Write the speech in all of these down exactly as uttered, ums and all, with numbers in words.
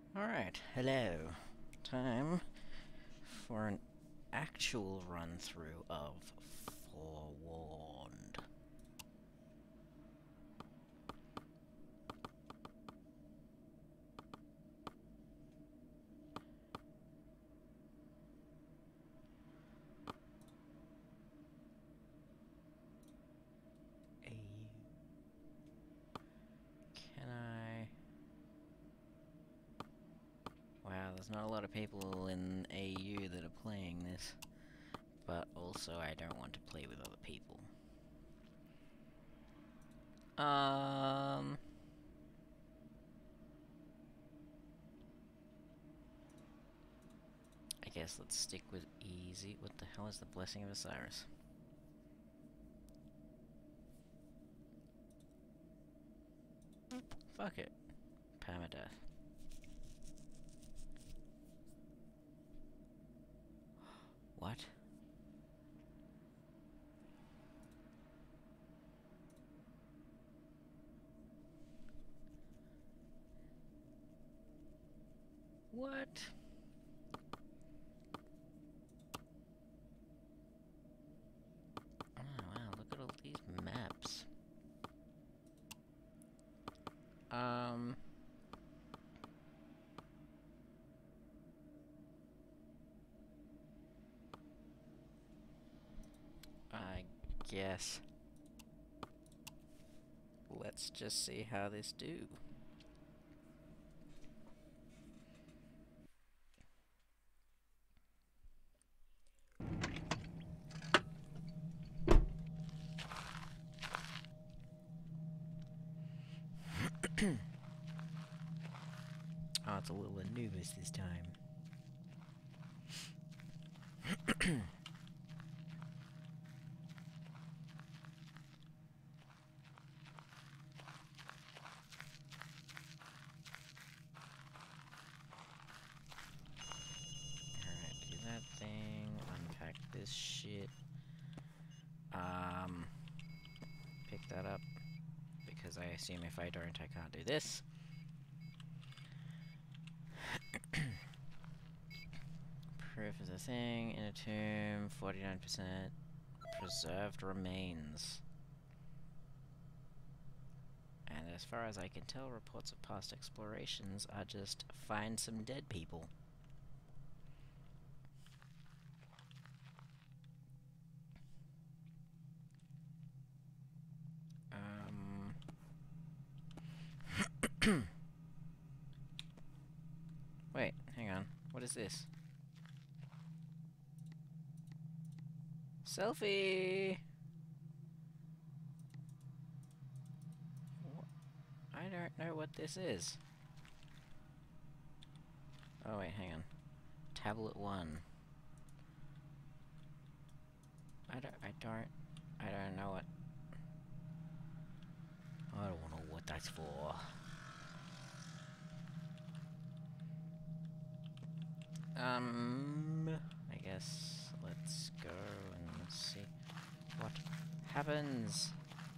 Alright, hello. Time for an actual run-through of Forwarned. Can I... Wow, there's not a lot of people in A U that are playing this, but also I don't want to play with other people. Um... I guess let's stick with easy. What the hell is the Blessing of Osiris? Fuck it. Permadeath. What? What? Oh wow, look at all these maps. Um... I guess. Let's just see how this do. Oh, it's a little Anubis this time. Alright, do that thing, unpack this shit. Um, pick that up, because I assume if I don't, I can't do this. Proof is a thing, in a tomb, forty-nine percent preserved remains. And as far as I can tell, reports of past explorations are just find some dead people. Um... Wait, hang on. What is this? Selfie! Wh- I don't know what this is. Oh wait, hang on. Tablet one. I don't, I don't, I don't know what. I don't know what that's for. Um, I guess let's go and see what happens.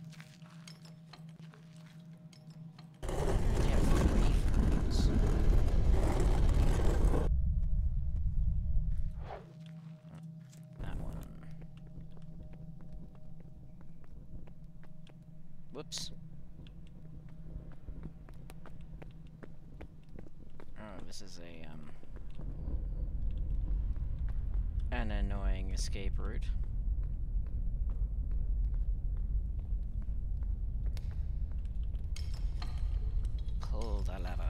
Yeah, three fruits. That one. Whoops. Oh, this is a, um... an annoying escape route. Pull the lever.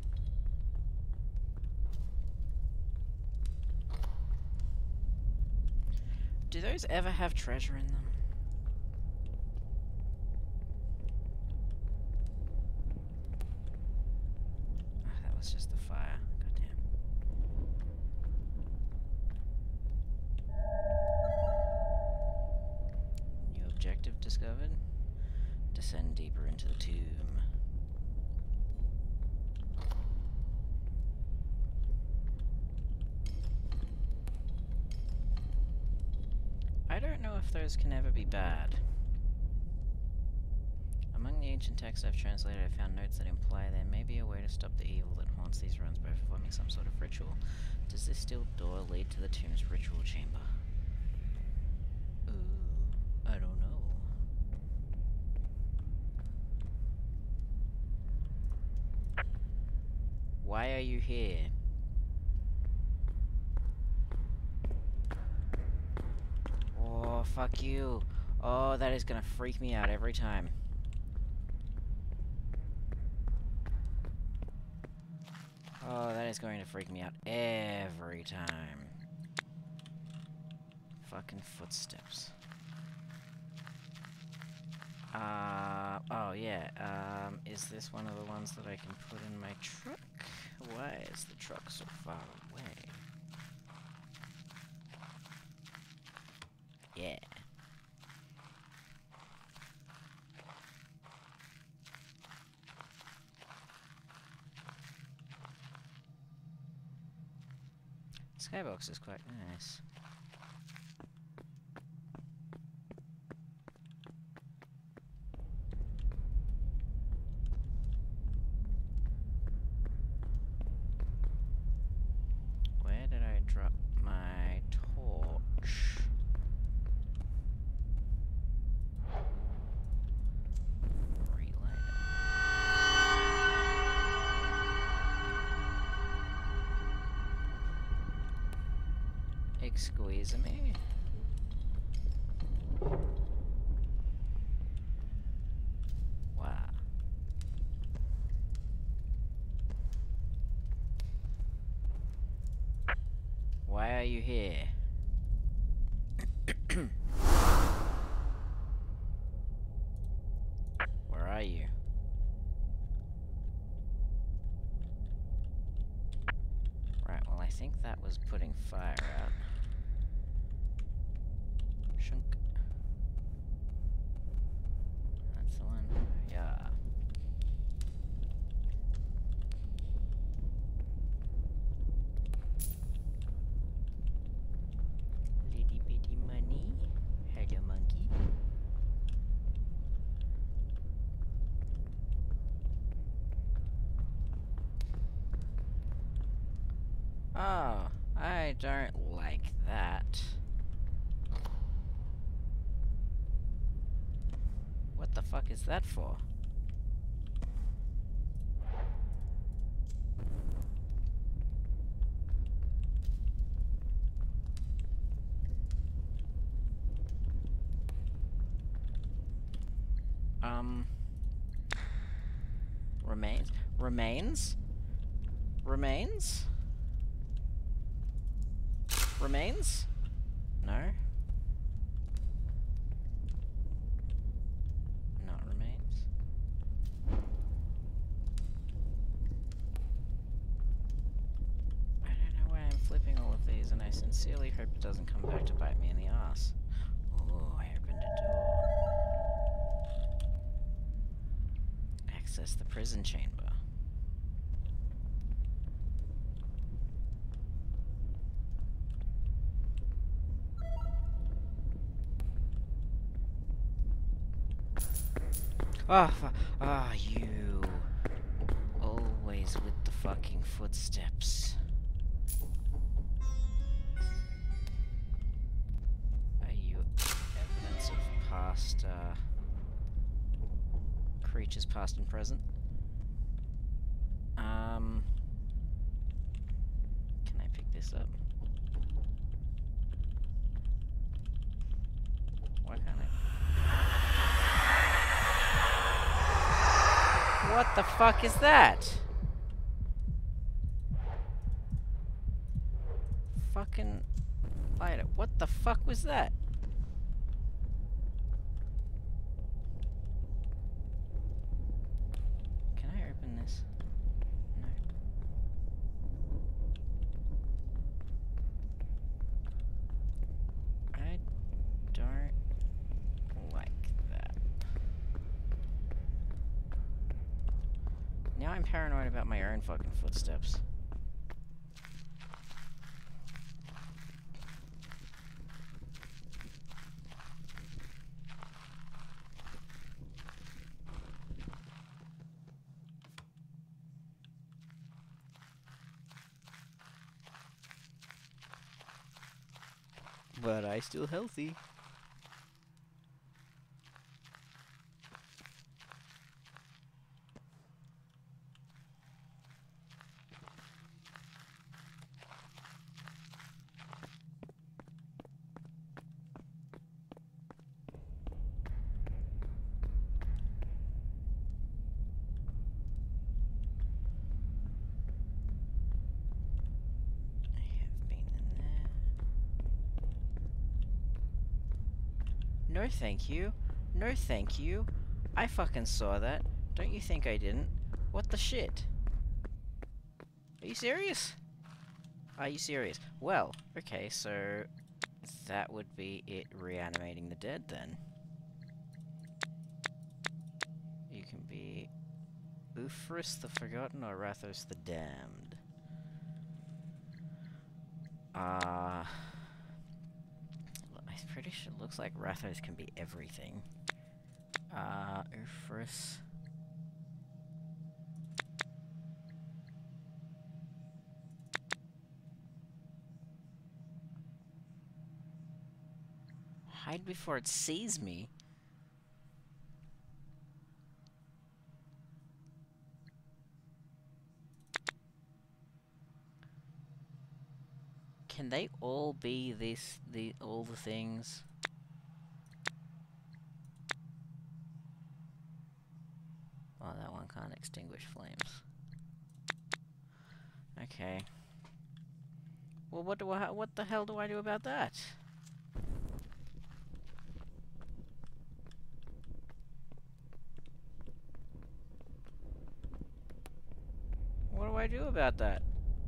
Do those ever have treasure in them? Oh, that was just the fire. Goddamn. New objective discovered. Descend deeper into the tomb. I don't know if those can ever be bad. Among the ancient texts I've translated, I found notes that imply there may be a way to stop the evil that haunts these ruins by performing some sort of ritual. Does this steel door lead to the tomb's ritual chamber? Ooh, I don't know. Why are you here? Oh, fuck you. Oh, that is gonna freak me out every time. Oh, that is going to freak me out every time. Fucking footsteps. Uh, oh yeah, um, is this one of the ones that I can put in my truck? Why is the truck so far away? Yeah. Skybox is quite nice. Where did I drop my torch? Relight it. Excuse me. Wow. Why are you here? Where are you? Right, well I think that was putting fire out. Shunk. That's the one. Yeah. Litty bitty money. Hello, monkey. Oh, I don't like that. What the fuck is that for? Um... Remains? Remains? Remains? Remains? No? Not remains. I don't know why I'm flipping all of these, and I sincerely hope it doesn't come back to bite me in the ass. Oh, I opened a door. Access the prison chamber. Ah, oh, ah, oh, you. Always with the fucking footsteps. Are you evidence of past, uh... creatures past and present? Um... Can I pick this up? Why can't I? What the fuck is that? Fucking lighter. What the fuck was that? Can I open this? No. I don't like that. Now I'm paranoid about my own fucking footsteps. but I still healthy. No thank you. No thank you. I fucking saw that. Don't you think I didn't? What the shit? Are you serious? Are you serious? Well, okay, so that would be it reanimating the dead then. You can be Ufris the Forgotten or Rathos the Damned. Uh... I'm pretty sure it looks like Rathos can be everything. Uh, Ufris. Hide before it sees me? Can they all be this, the, all the things? Oh, that one can't extinguish flames. Okay. Well, what do I, what the hell do I do about that? What do I do about that?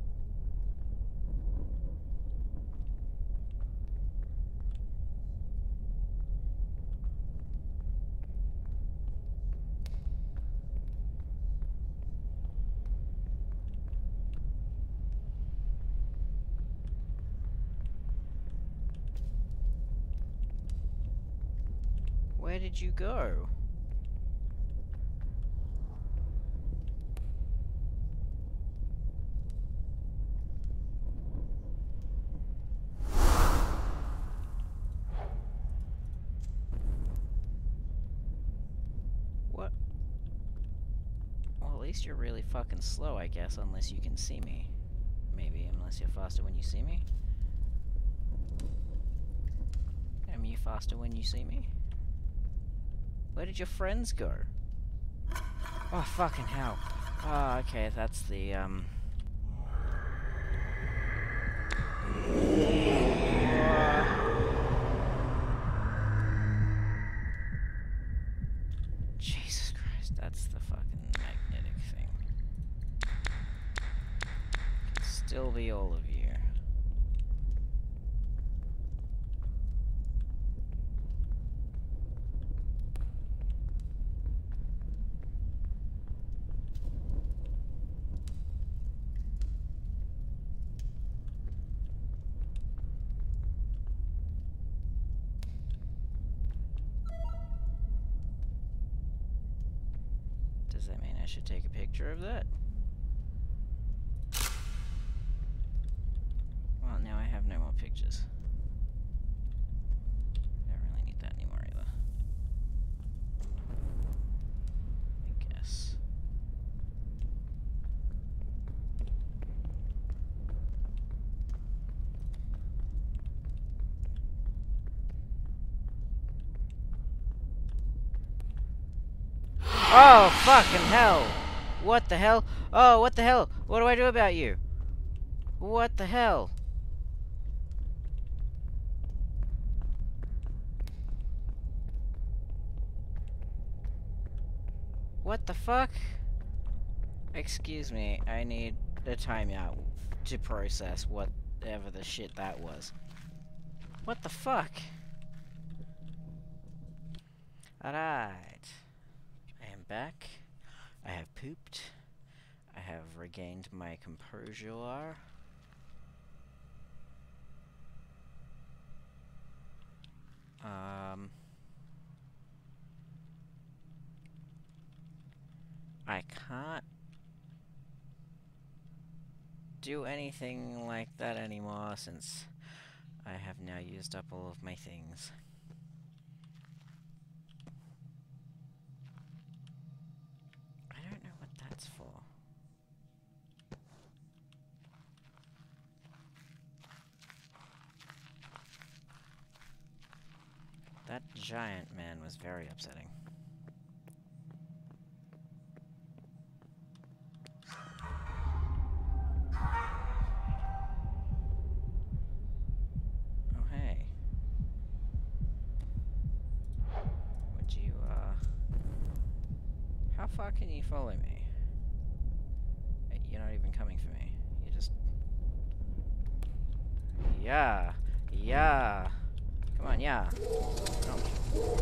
Where did you go? What? Well, at least you're really fucking slow, I guess, unless you can see me. Maybe, unless you're faster when you see me? Am you faster when you see me? Where did your friends go? Oh, fucking hell. Oh, okay, that's the, um... Jesus Christ, that's the fucking magnetic thing. Can still be all of you. Does that mean I should take a picture of that? Well, now I have no more pictures. I don't really need that anymore either. I guess. Oh, fucking hell! What the hell? Oh, what the hell? What do I do about you? What the hell? What the fuck? Excuse me, I need a timeout to process whatever the shit that was. What the fuck? Alright. I am back. I have pooped. I have regained my composure. Um... I can't do anything like that anymore since I have now used up all of my things. I don't know what that's for. That giant man was very upsetting. Oh, hey. Would you, uh... how far can you follow me? Hey, you're not even coming for me. You just... Yeah! Yeah! Come on, yeah! Oh.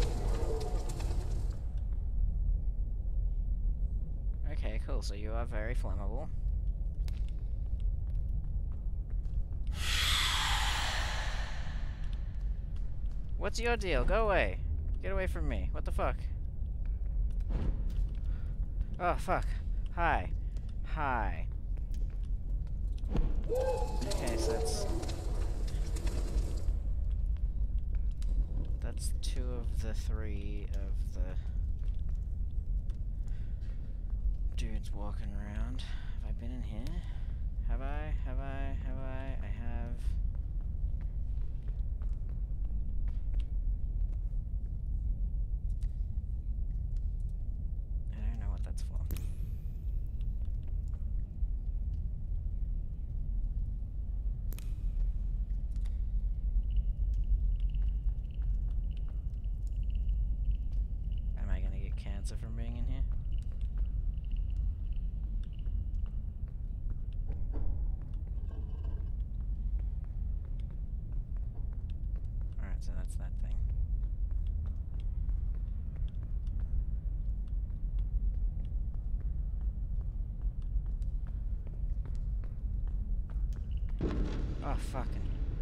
Okay, cool, so you are very flammable. What's your deal? Go away! Get away from me. What the fuck? Oh, fuck. Hi. Hi. Okay, so that's... that's two of the three of the dudes walking around. Have I been in here? Have I? Have I? Have I? I have... I don't know what that's for. Am I gonna get cancer from being in here? Alright, so that's that thing. Oh, fucking.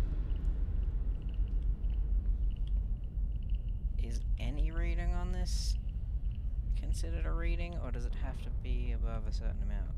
Is any reading on this considered a reading, or does it have to be above a certain amount?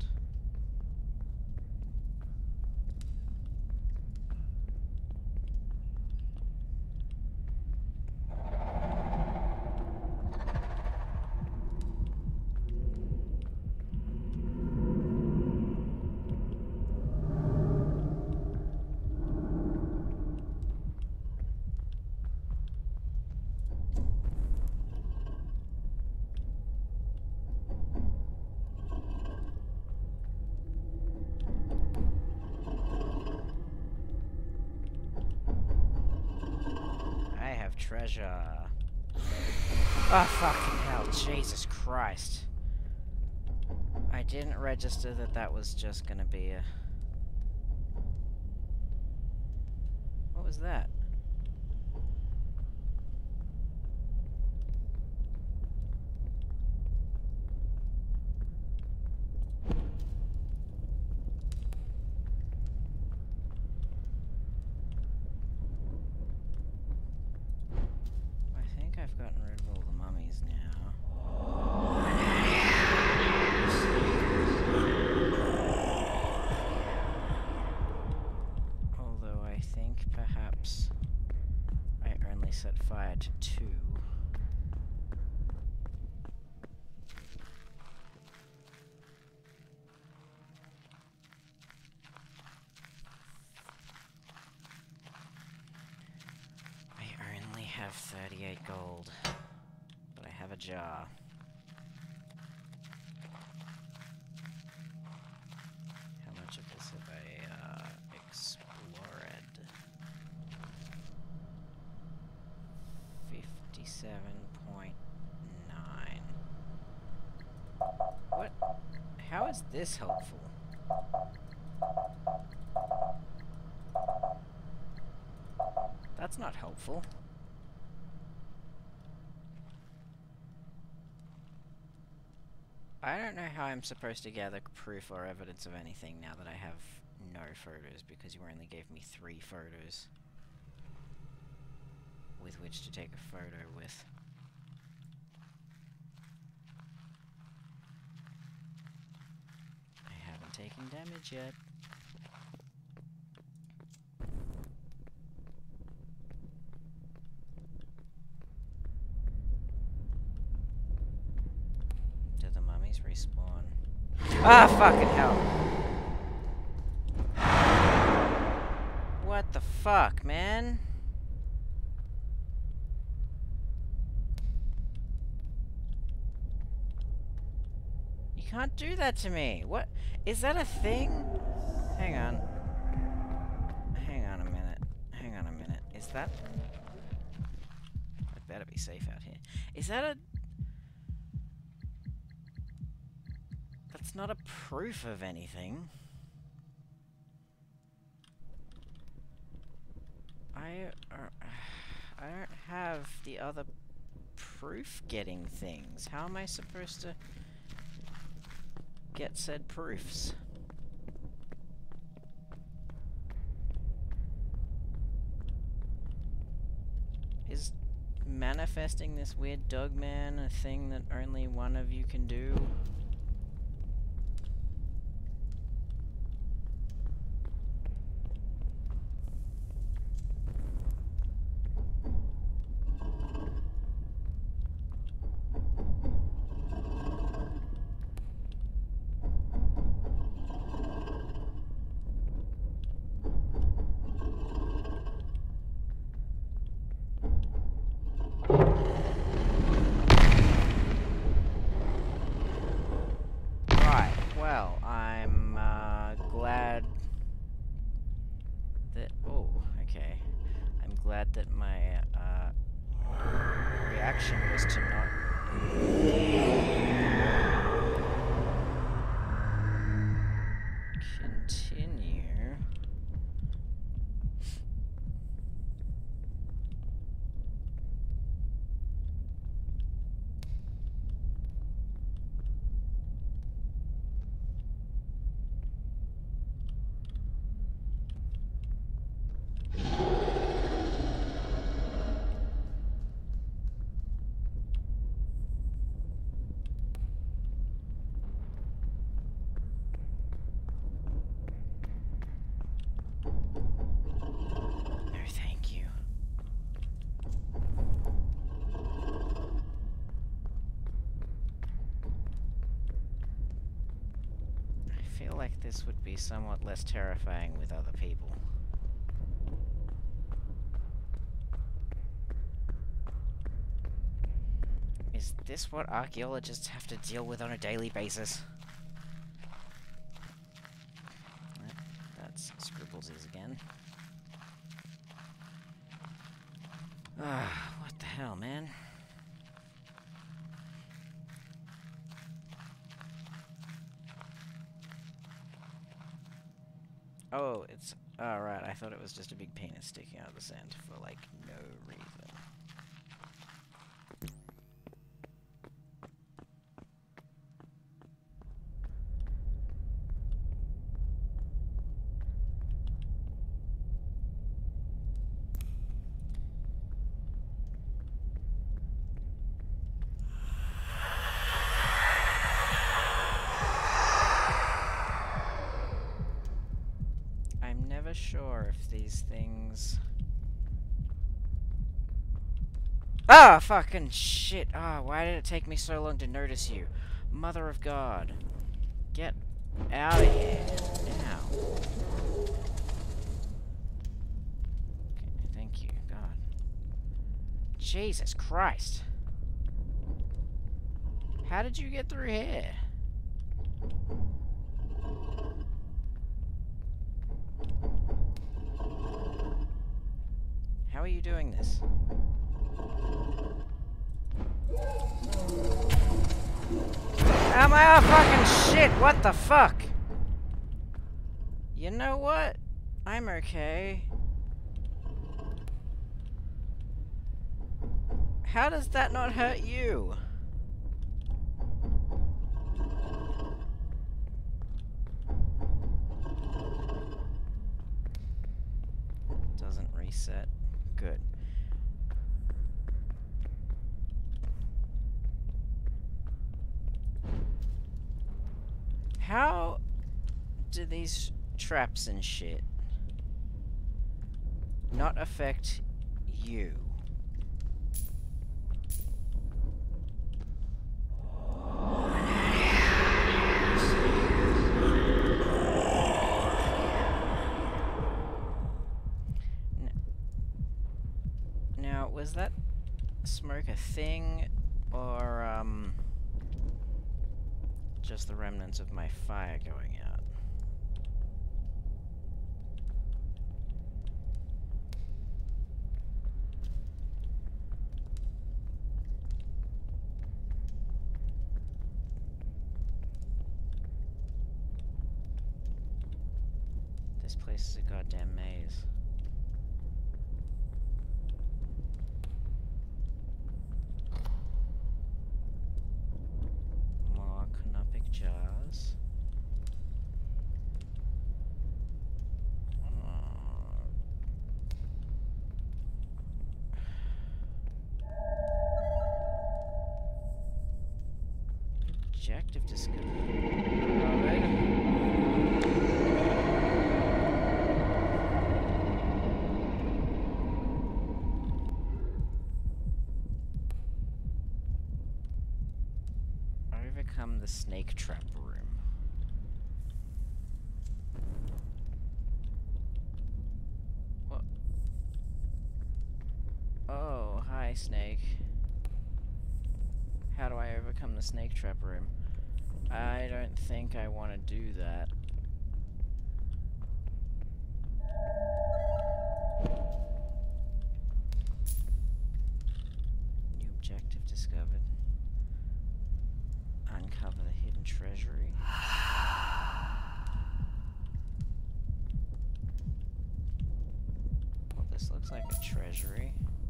Treasure. Oh, fucking hell. Jesus Christ. I didn't register that that was just gonna be a... What was that? I've gotten rid of all the mummies now. Although I think perhaps I only set fire to two. I have thirty-eight gold, but I have a jar. How much of this have I uh, explored? fifty-seven point nine. What? How is this helpful? That's not helpful. I don't know how I'm supposed to gather proof or evidence of anything now that I have no photos, because you only gave me three photos with which to take a photo with. I haven't taken damage yet. respawn. Ah, fucking hell! What the fuck, man? You can't do that to me. What? Is that a thing? Hang on. Hang on a minute. Hang on a minute. Is that... I'd better be safe out here. Is that a... That's not a proof of anything. I... Uh, I don't have the other proof-getting things. How am I supposed to get said proofs? Is manifesting this weird dog man a thing that only one of you can do? Well, I'm uh, glad that... Oh, okay. I'm glad that my uh, reaction was to not... continue. I feel like this would be somewhat less terrifying with other people. Is this what archaeologists have to deal with on a daily basis? That's Scribbles' again. Ah, what the hell, man? Oh, it's... Alright, I thought it was just a big penis sticking out of the sand for, like, no reason. Sure if these things... Ah, fucking shit! Ah, why did it take me so long to notice you? Mother of God. Get out of here. Now. Okay, thank you, God. Jesus Christ. How did you get through here? How are you doing this? Am I a fucking shit? What the fuck? You know what? I'm okay. How does that not hurt you? Doesn't reset. Good. How do these traps and shit not affect you? was that smoke a thing, or, um... just the remnants of my fire going out? This place is a goddamn maze. More canopic jars. Objective discovered. Alright. Overcome the snake trap room. What? Oh, hi, snake. How do I overcome the snake trap room? I don't think I want to do that. New objective discovered. Uncover the hidden treasury. Well, this looks like a treasury.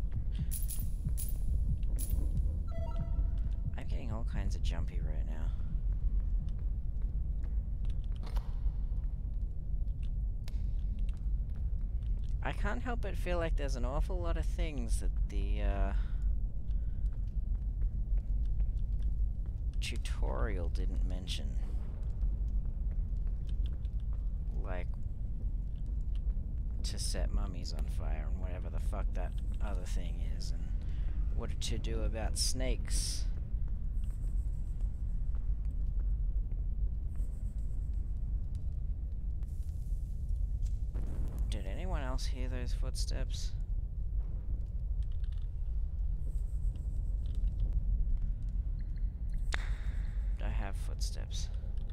I'm getting all kinds of jumpy right now. I can't help but feel like there's an awful lot of things that the, uh... tutorial didn't mention. Like, to set mummies on fire and whatever the fuck that other thing is, and what to do about snakes. Did anyone else hear those footsteps? I have footsteps.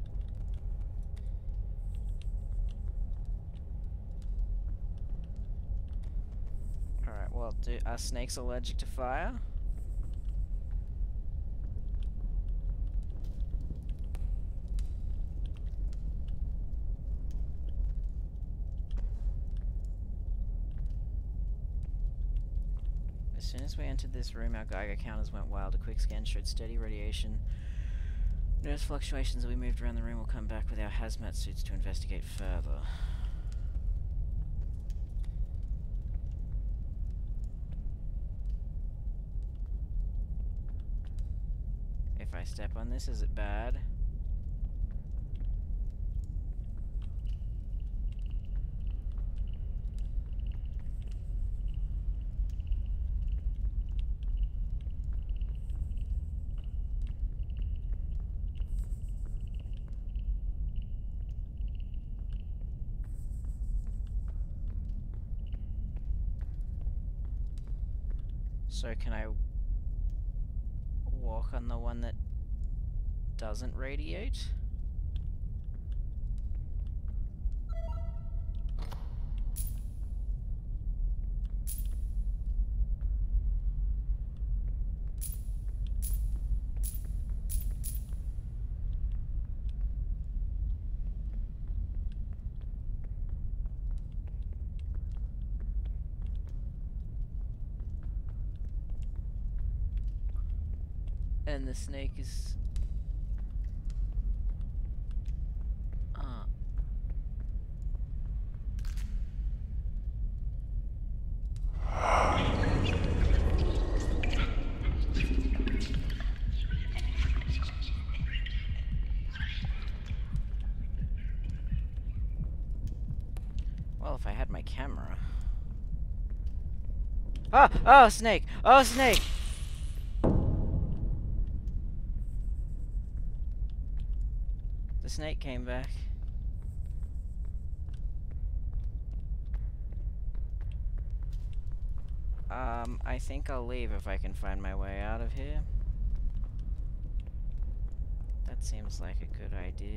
Alright, well, do, are snakes allergic to fire? As soon as we entered this room, our Geiger counters went wild. A quick scan showed steady radiation. Notice fluctuations as we moved around the room. We'll come back with our hazmat suits to investigate further. If I step on this, is it bad? So can I walk on the one that doesn't radiate? And the snake is... Uh. Well, if I had my camera... Ah! Oh, snake! Oh, snake! The snake came back. Um, I think I'll leave if I can find my way out of here. That seems like a good idea.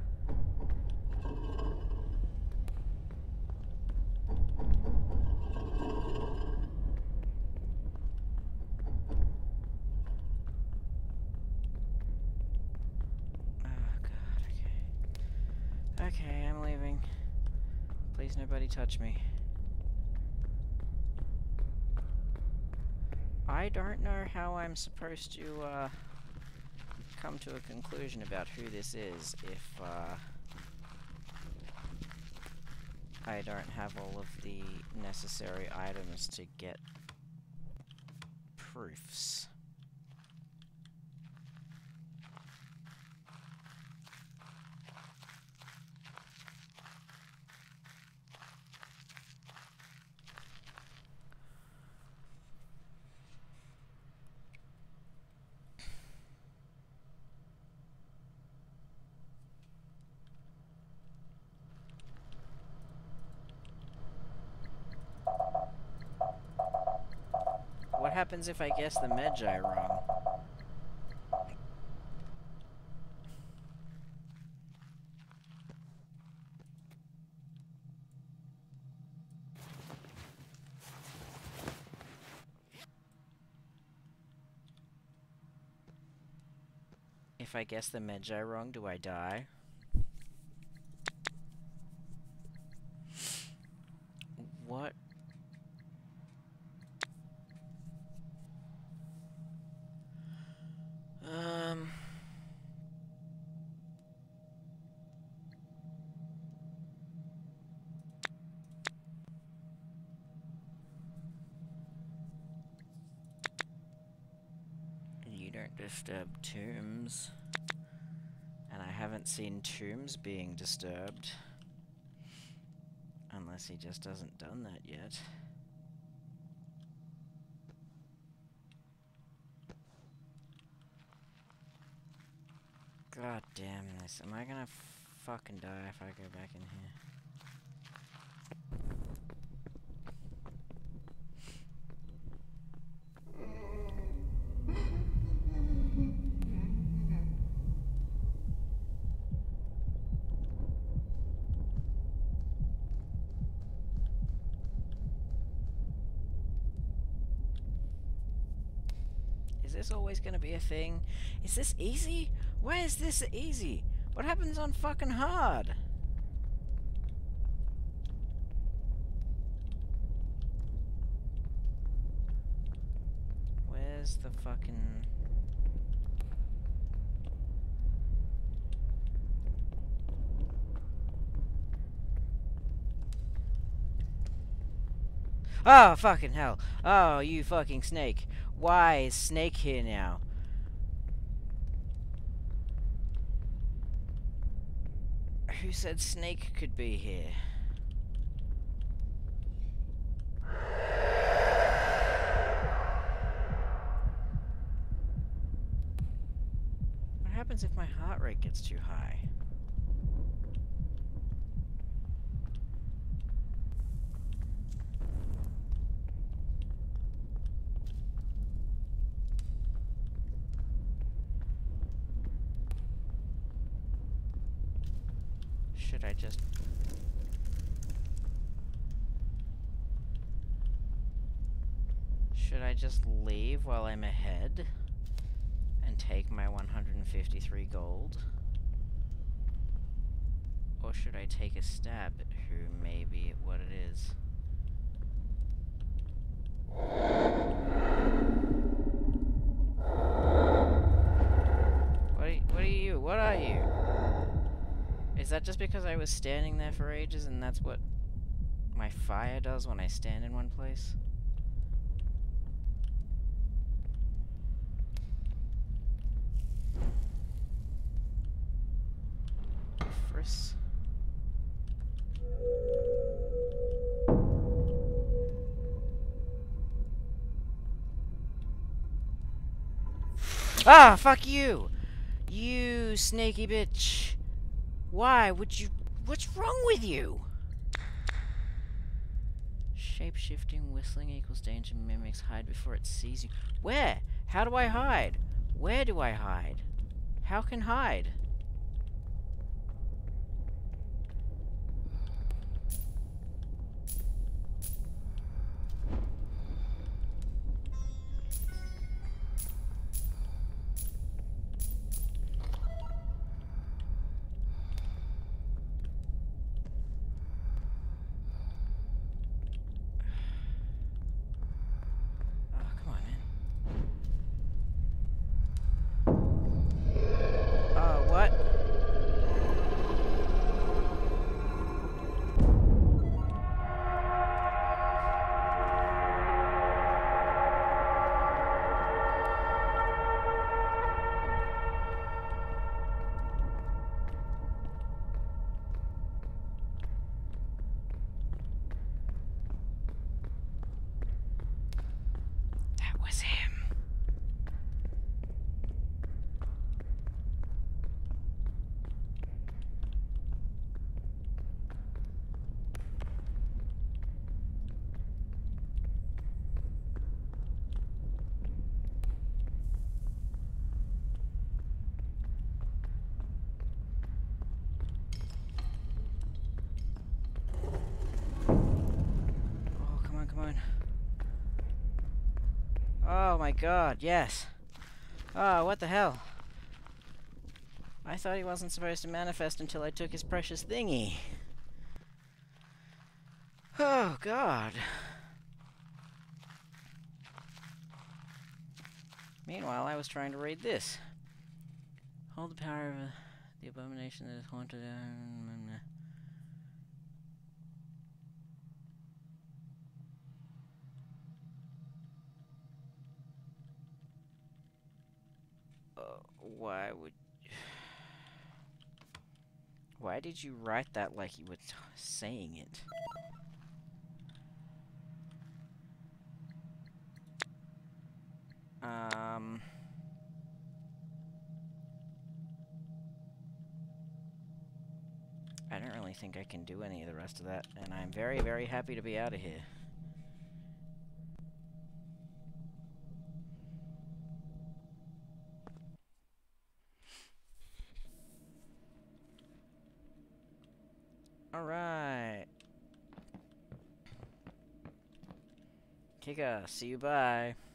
Okay, I'm leaving. Please nobody touch me. I don't know how I'm supposed to, uh, come to a conclusion about who this is if, uh, I don't have all of the necessary items to get proofs. What happens if I guess the Magi wrong? If I guess the Magi wrong, do I die? What? Um... You don't disturb tombs. And I haven't seen tombs being disturbed. Unless he just hasn't done that yet. God damn this. Am I gonna fucking die if I go back in here? Is this always gonna be a thing? Is this easy? Why is this easy? What happens on fucking hard? Where's the fucking... Oh, fucking hell. Oh, you fucking snake. Why is Snake here now? Who said Snake could be here? What happens if my heart rate gets too high? Should I just... Should I just leave while I'm ahead? And take my one hundred fifty-three gold? Or should I take a stab at who may be what it is? What are you? What are you? What are you? Is that just because I was standing there for ages and that's what my fire does when I stand in one place? First. Ah, fuck you! You snaky bitch! Why would you... What's wrong with you? Shape-shifting, whistling equals danger, mimics, hide before it sees you. Where? How do I hide? Where do I hide? How can hide? Was him. Oh, come on, come on. Oh my god, yes. Oh, what the hell? I thought he wasn't supposed to manifest until I took his precious thingy. Oh god. Meanwhile, I was trying to read this. Hold the power of uh, the abomination that is haunted. Uh, uh, why would... Why did you write that like you were t saying it? Um... I don't really think I can do any of the rest of that, and I'm very, very happy to be out of here. Alright. Kika, see you, bye.